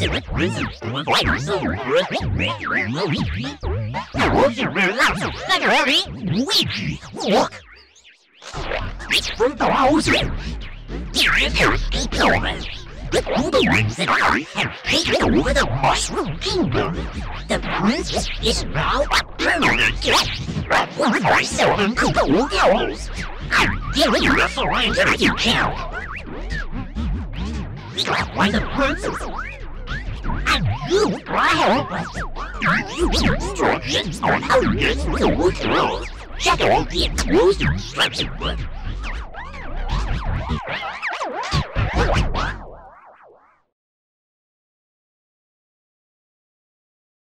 现的日子，我快乐生活，没有人能理解。我是为了让那个人无语，我。From the house, the older ones that I have taken over the mushroom kingdom. The princess is now a permanent guest. What are selling to the girls? I'm giving you the surrender you can. Why the princess? And you try help us. You give instructions on how to get through the wood girls. Check out the enclosed instruction book.